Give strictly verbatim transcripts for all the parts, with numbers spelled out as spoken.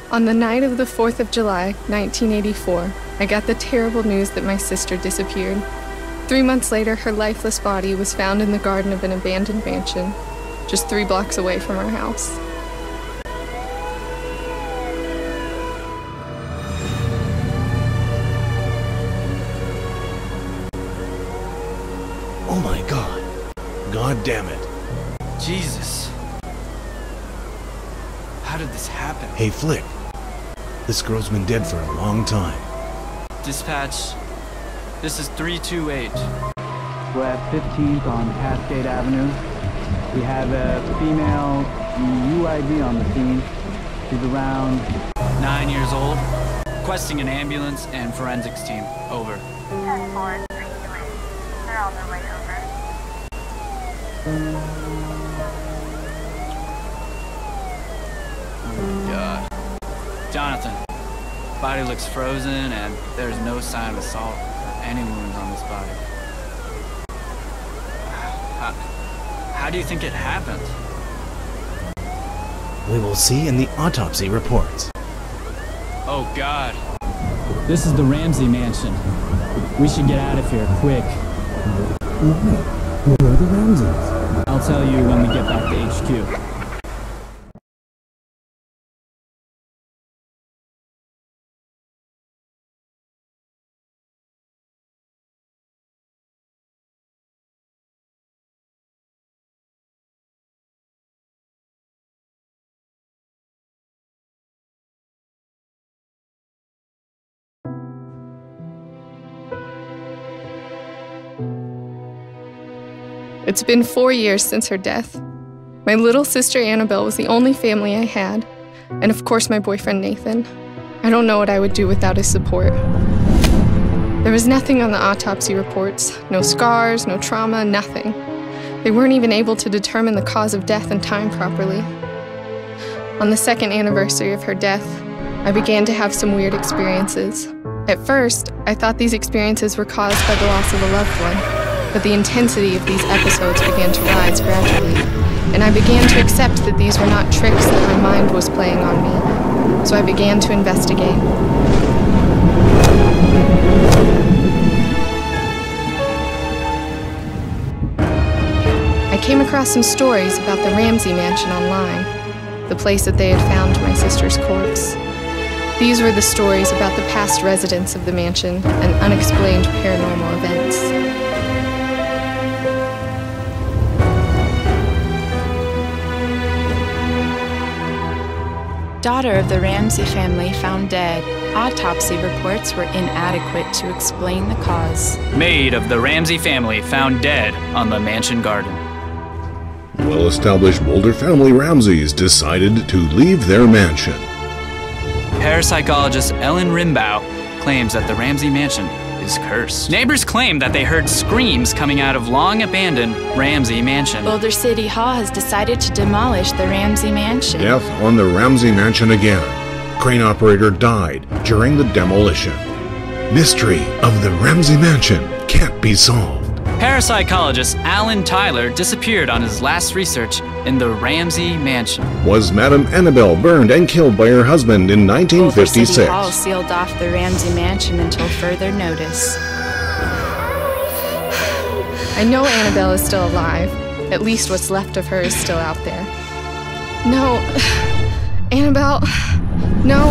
On the night of the fourth of July, nineteen eighty-four, I got the terrible news that my sister disappeared. Three months later, her lifeless body was found in the garden of an abandoned mansion, just three blocks away from our house. Oh my God. God damn it. Jesus. How did this happen? Hey, Flick. This girl's been dead for a long time. Dispatch, this is three two eight. We're at fifteenth on Cascade Avenue. We have a female U I D on the scene. She's around Nine years old. Requesting an ambulance and forensics team. Over. ten four three two eight. They're on their way over. Oh my God. Jonathan, body looks frozen and there's no sign of assault or any wounds on this body. How, how do you think it happened? We will see in the autopsy reports. Oh God. This is the Ramsey mansion. We should get out of here, quick. Who are the Ramseys? I'll tell you when we get back to H Q. It's been four years since her death. My little sister Annabelle was the only family I had, and of course my boyfriend Nathan. I don't know what I would do without his support. There was nothing on the autopsy reports, no scars, no trauma, nothing. They weren't even able to determine the cause of death in time properly. On the second anniversary of her death, I began to have some weird experiences. At first, I thought these experiences were caused by the loss of a loved one. But the intensity of these episodes began to rise gradually, and I began to accept that these were not tricks that my mind was playing on me, so I began to investigate. I came across some stories about the Ramsey mansion online, the place that they had found my sister's corpse. These were the stories about the past residents of the mansion and unexplained paranormal events. Daughter of the Ramsey family found dead. Autopsy reports were inadequate to explain the cause. Maid of the Ramsey family found dead on the mansion garden. Well-established Boulder family Ramseys decided to leave their mansion. Parapsychologist Ellen Rimbaugh claims that the Ramsey mansion is cursed. Neighbors claim that they heard screams coming out of long-abandoned Ramsey mansion. Boulder City Hall has decided to demolish the Ramsey mansion. Death on the Ramsey mansion again. Crane operator died during the demolition. Mystery of the Ramsey mansion can't be solved. Parapsychologist Alan Tyler disappeared on his last research in the Ramsey mansion. Was Madame Anabelle burned and killed by her husband in nineteen fifty-six? Boulder City Hall sealed off the Ramsey mansion until further notice. I know Anabelle is still alive. At least what's left of her is still out there. No, Anabelle, no.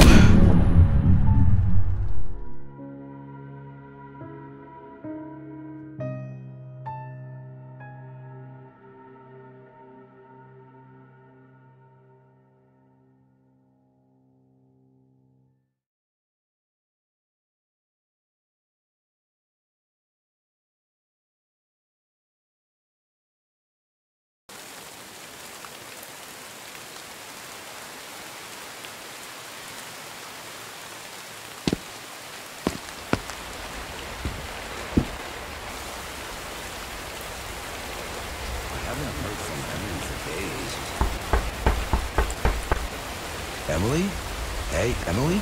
Emily? Hey, Emily?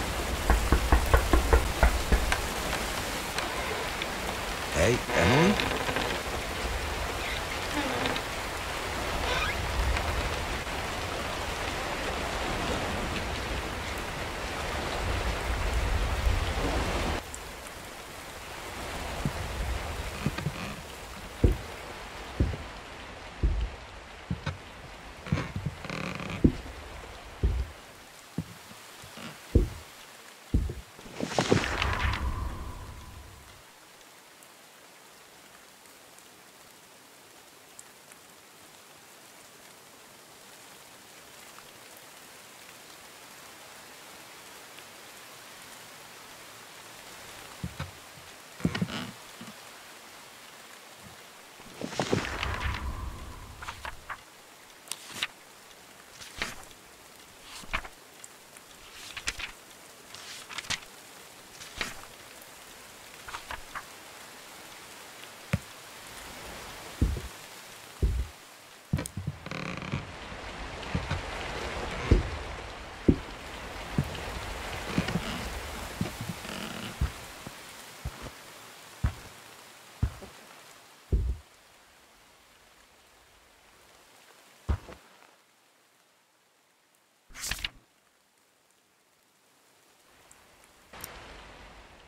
Hey, Emily?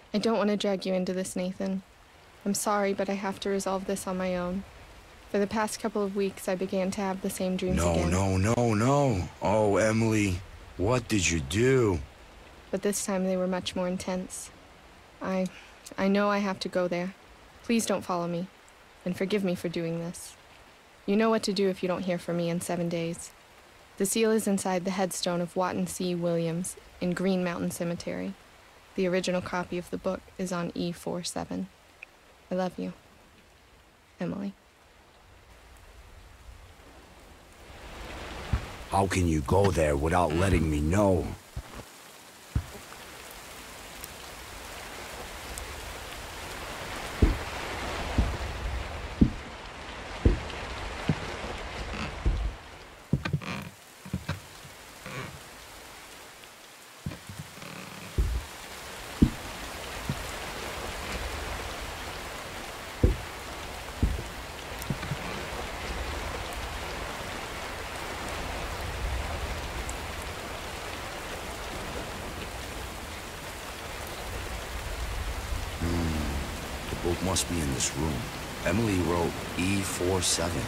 I don't want to drag you into this, Nathan. I'm sorry, but I have to resolve this on my own. For the past couple of weeks, I began to have the same dreams no, again. No, no, no, no. Oh, Emily, what did you do? But this time they were much more intense. I... I know I have to go there. Please don't follow me, and forgive me for doing this. You know what to do if you don't hear from me in seven days. The seal is inside the headstone of Watton C. Williams in Green Mountain Cemetery. The original copy of the book is on E forty-seven. I love you. Emily. How can you go there without letting me know? The book must be in this room. Emily wrote E forty-seven.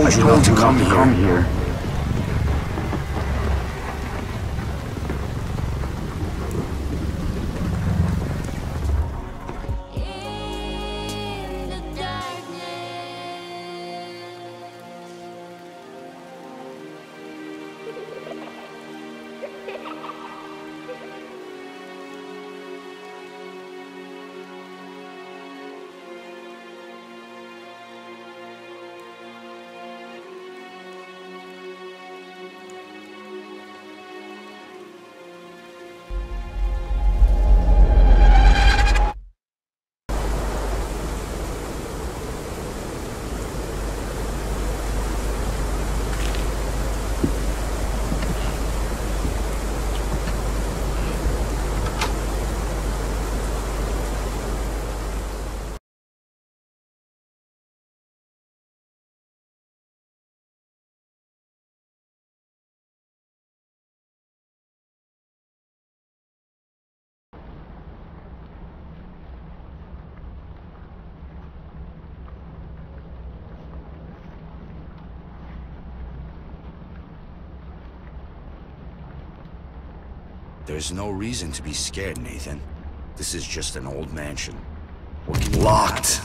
told you not to come here. There's no reason to be scared, Nathan. This is just an old mansion. What can you Locked!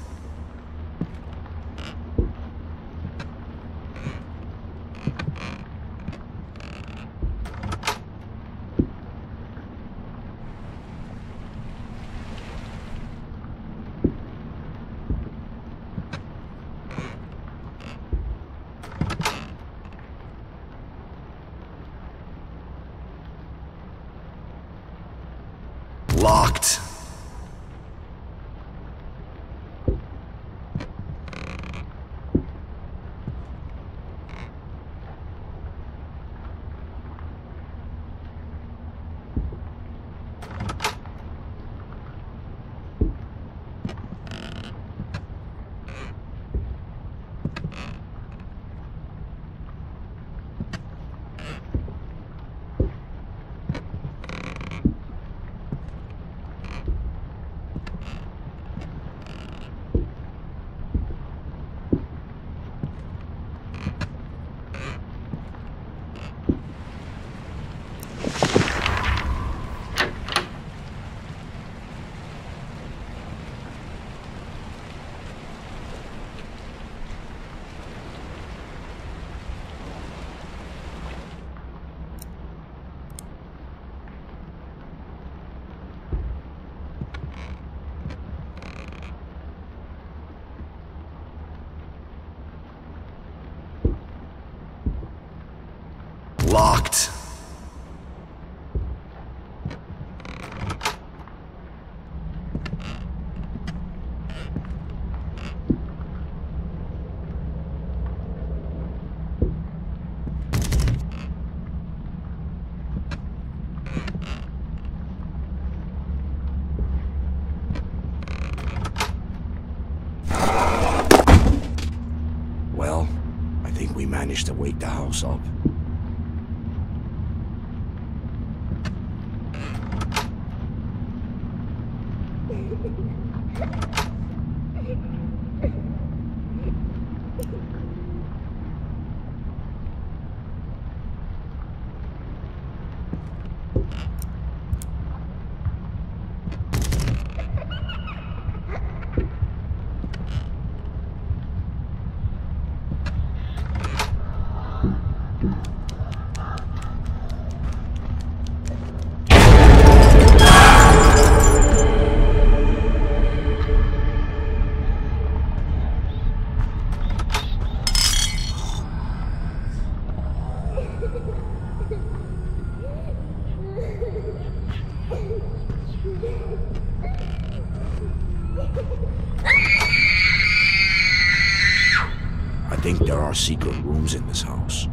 Locked. Locked. Well, I think we managed to wake the house up. I think there are secret rooms in this house.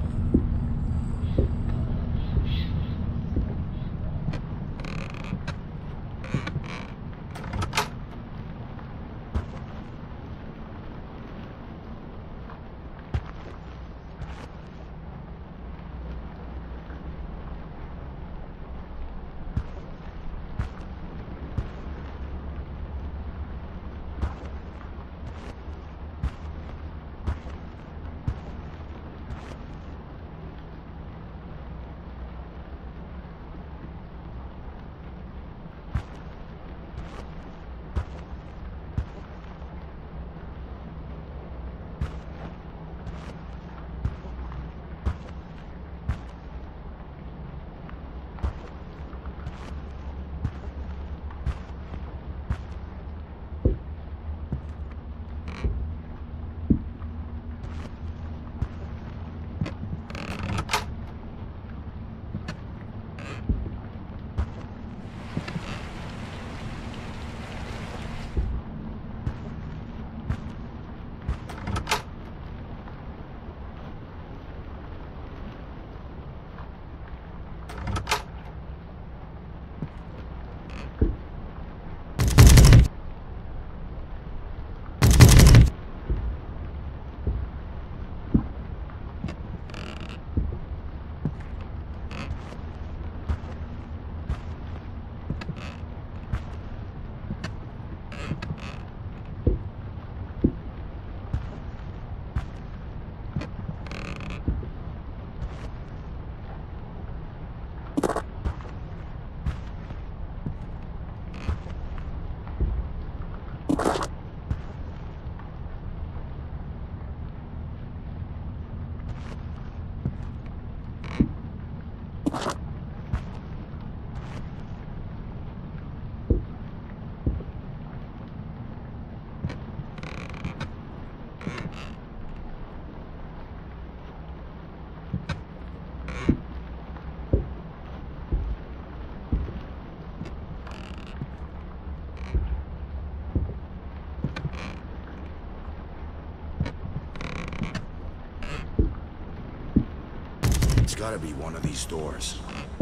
It's gotta be one of these doors.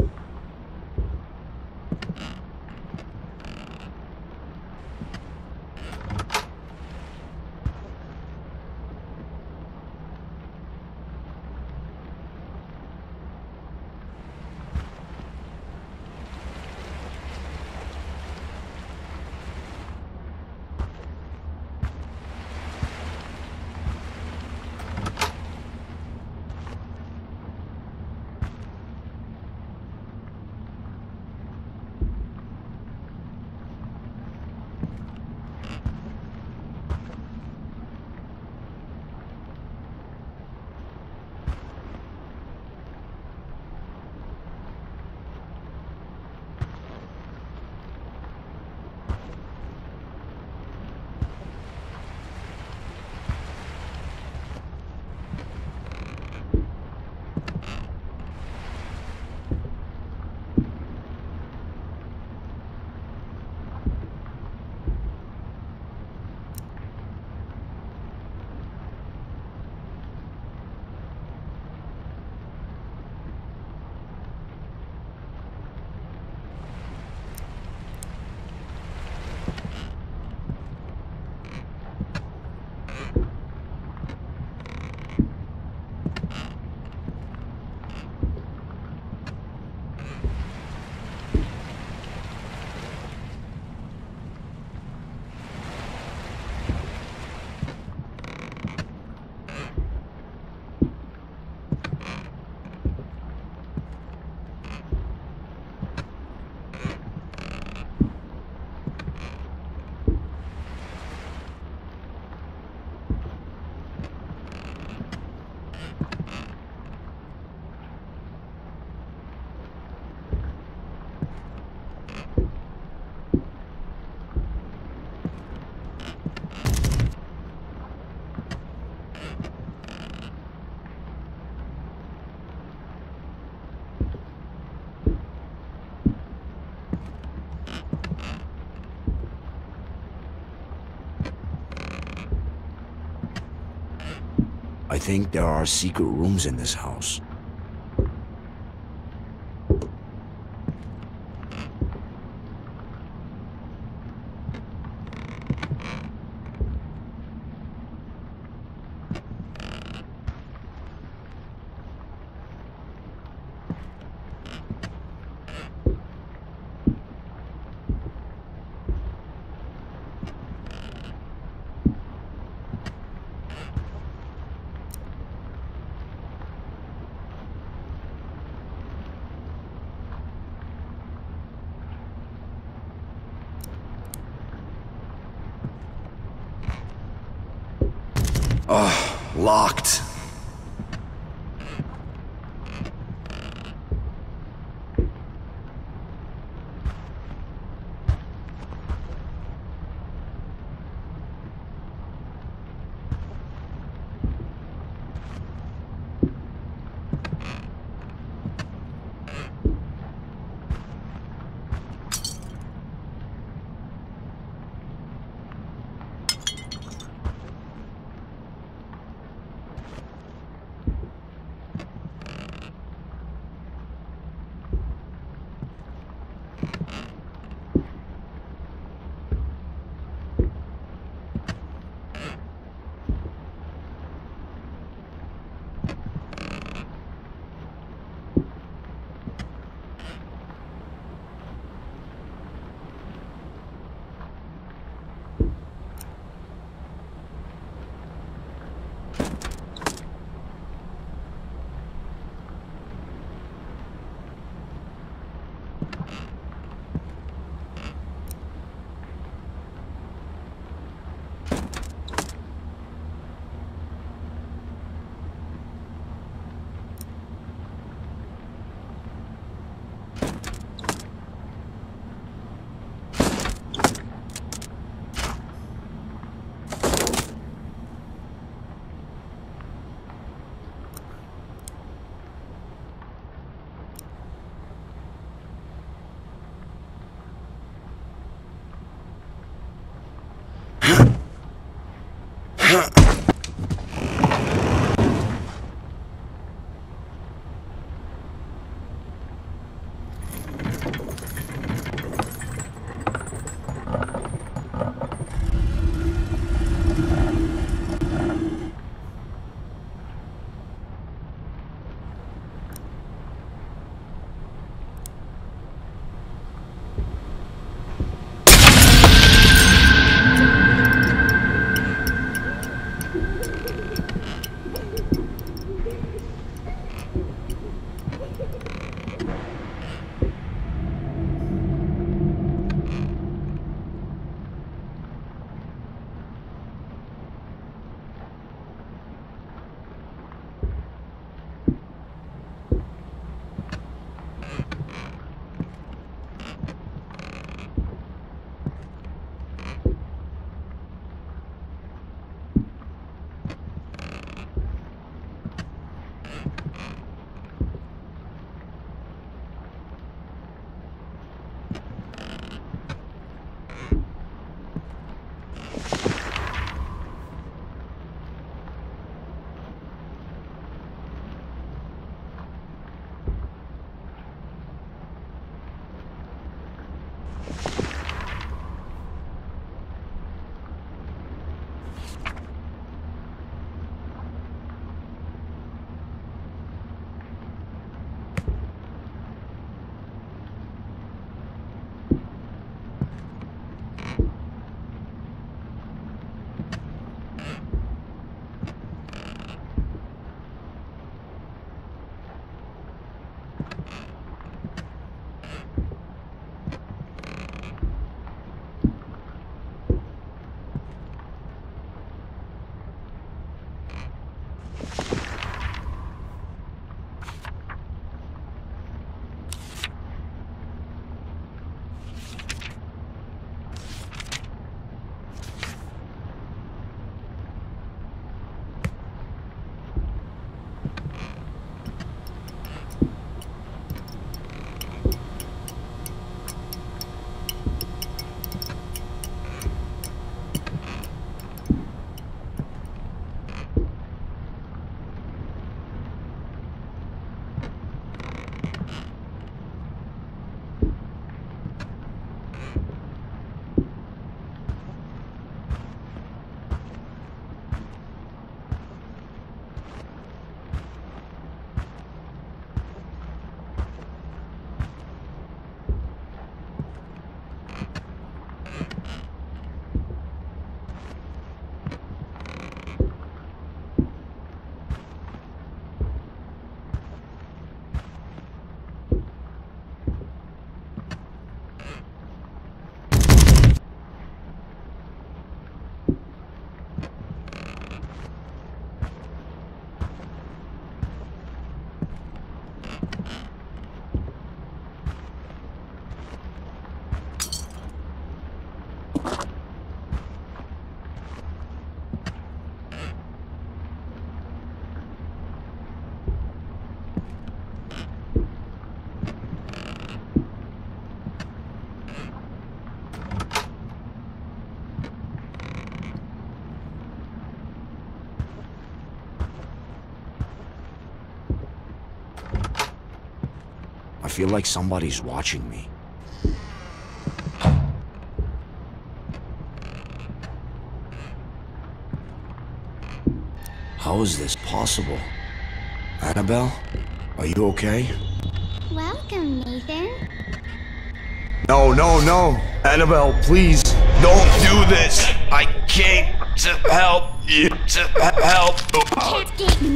I think there are secret rooms in this house. Oh, locked. I feel like somebody's watching me. How is this possible? Annabelle? Are you okay? Welcome, Nathan. No, no, no! Annabelle, please, don't do this! I came to help you, to help! Can't get me.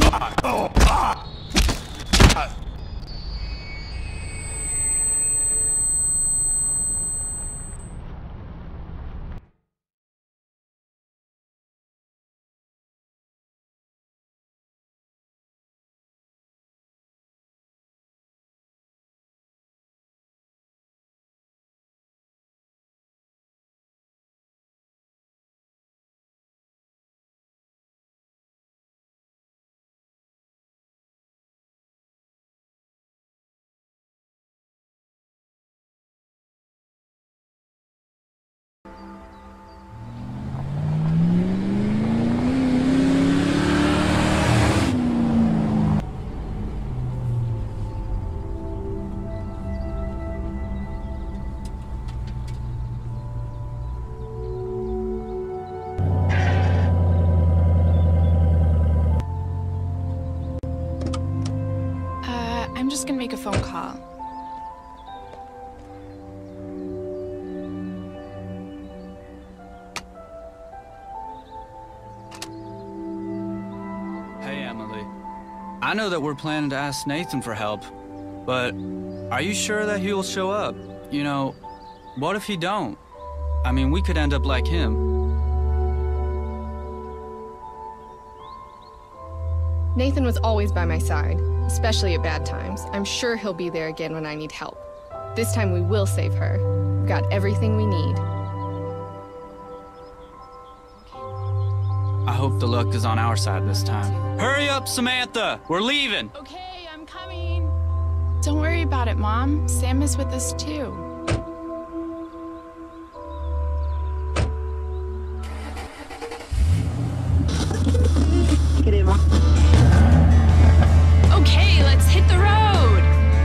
I'm just gonna make a phone call. Hey, Emily. I know that we're planning to ask Nathan for help, but are you sure that he will show up? You know, what if he don't? I mean, we could end up like him. Nathan was always by my side, especially at bad times. I'm sure he'll be there again when I need help. This time we will save her. We've got everything we need. I hope the luck is on our side this time. Hurry up, Samantha! We're leaving! Okay, I'm coming. Don't worry about it, Mom. Sam is with us too. Okay, let's hit the road!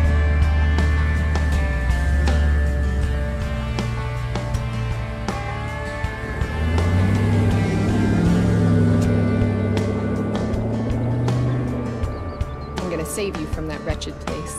I'm gonna save you from that wretched place.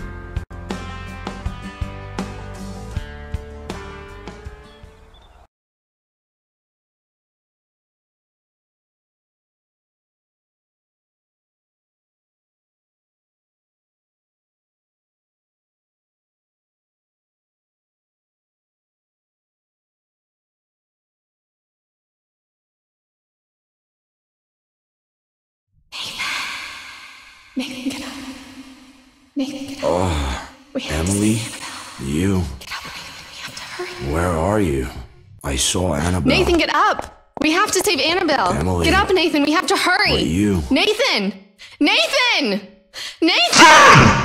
Nathan, get up. Nathan, get up. Oh, We have Emily, to see Annabelle. you. Get up, Nathan. We have to hurry. Where are you? I saw Annabelle. Nathan, get up! We have to save Annabelle. Emily. Get up, Nathan. We have to hurry. What, you? Nathan! Nathan! Nathan!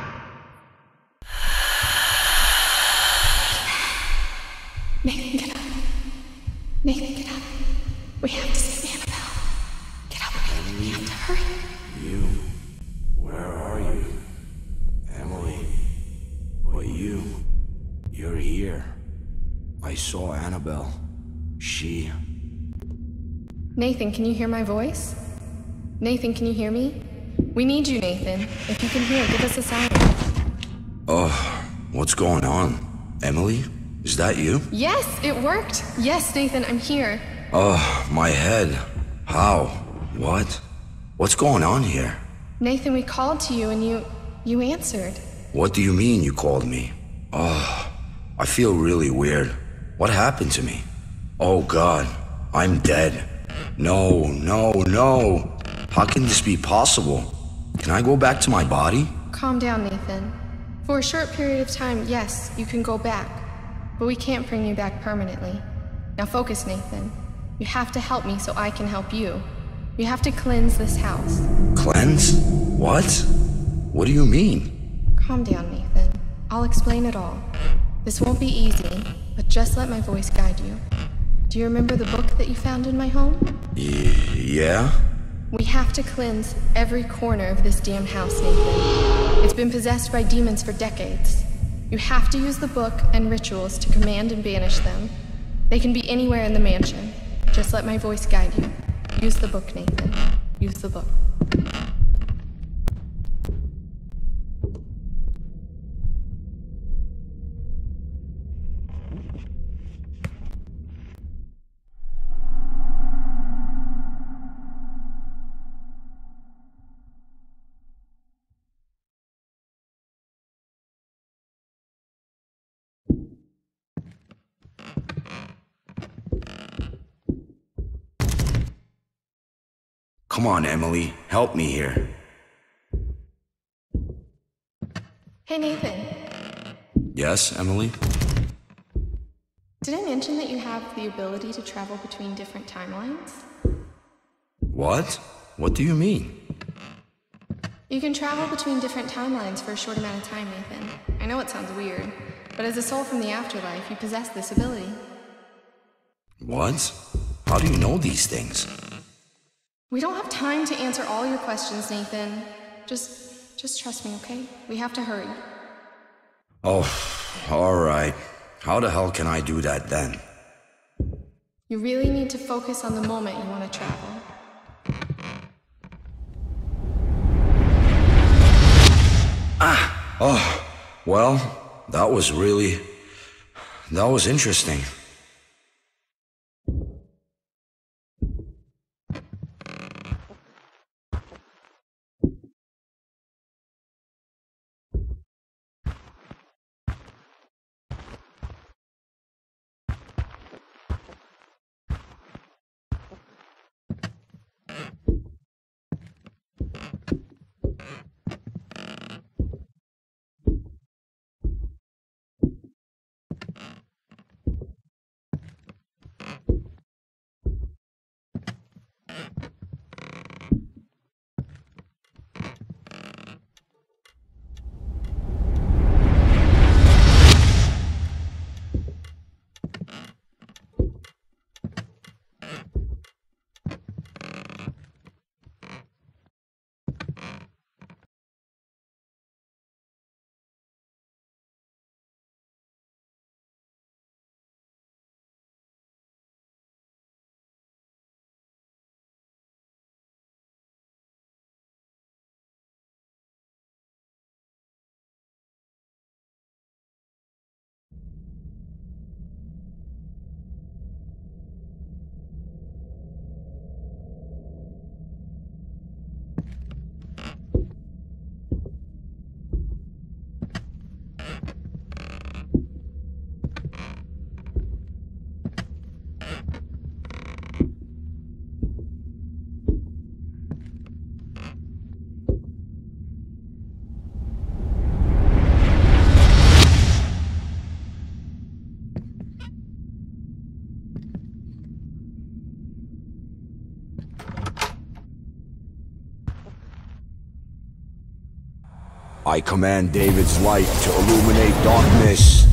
Nathan, get up. Nathan, get up. We have to save Annabelle. Get up, Nathan. We have to hurry. You. Where are you? Emily. But you. You're here. I saw Annabelle. She. Nathan, can you hear my voice? Nathan, can you hear me? We need you, Nathan. If you can hear, give us a sign. Oh, what's going on? Emily? Is that you? Yes, it worked. Yes, Nathan, I'm here. Oh, my head. How? What? What's going on here? Nathan, we called to you and you... you answered. What do you mean you called me? Oh, I feel really weird. What happened to me? Oh God, I'm dead. No, no, no. How can this be possible? Can I go back to my body? Calm down, Nathan. For a short period of time, yes, you can go back. But we can't bring you back permanently. Now focus, Nathan. You have to help me so I can help you. You have to cleanse this house. Cleanse? What? What do you mean? Calm down, Nathan. I'll explain it all. This won't be easy, but just let my voice guide you. Do you remember the book that you found in my home? Y- yeah? We have to cleanse every corner of this damn house, Nathan. It's been possessed by demons for decades. You have to use the book and rituals to command and banish them. They can be anywhere in the mansion. Just let my voice guide you. Use the book, Nathan. Use the book. Come on, Emily, help me here. Hey, Nathan. Yes, Emily? Did I mention that you have the ability to travel between different timelines? What? What do you mean? You can travel between different timelines for a short amount of time, Nathan. I know it sounds weird, but as a soul from the afterlife, you possess this ability. What? How do you know these things? We don't have time to answer all your questions, Nathan. Just, just trust me, okay? We have to hurry. Oh, all right. How the hell can I do that then? You really need to focus on the moment you want to travel. Ah! Oh, well, that was really... that was interesting. I command David's light to illuminate darkness.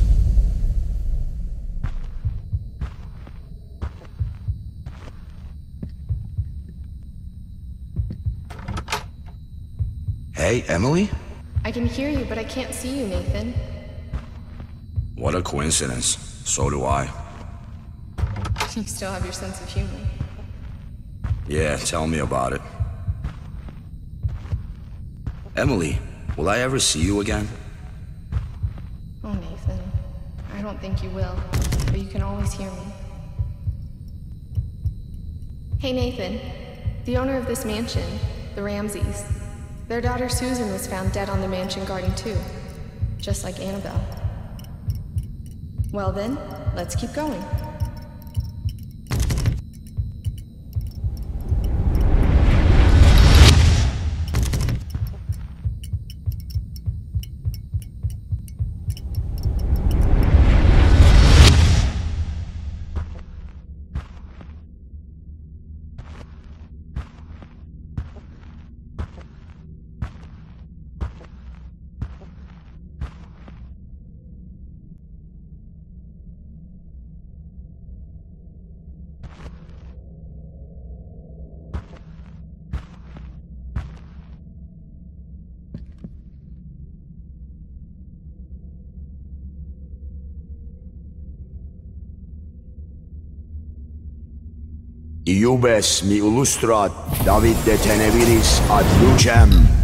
Hey, Emily? I can hear you, but I can't see you, Nathan. What a coincidence. So do I. You still have your sense of humor. Yeah, tell me about it. Emily, will I ever see you again? Oh, Nathan. I don't think you will, but you can always hear me. Hey, Nathan. The owner of this mansion, the Ramseys, their daughter Susan was found dead on the mansion garden too, just like Anabelle. Well then, let's keep going. Iubes mi illustrat David de tenebiris ad lucem.